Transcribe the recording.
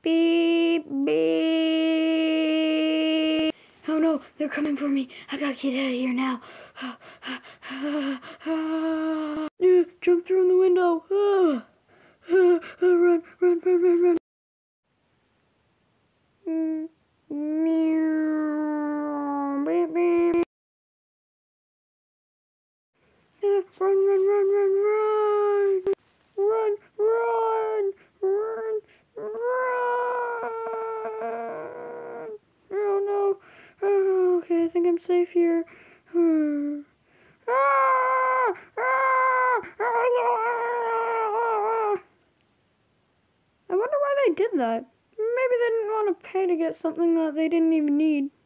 Beep, beep. Oh no, they're coming for me. I gotta get out of here now. Jump through the window. Run, run, run, run, run. Meow, beep, beep. Run, run, run, run, run. Run, run, run, run. Oh no. Oh, okay, I think I'm safe here. I wonder why they did that. Maybe they didn't want to pay to get something that they didn't even need.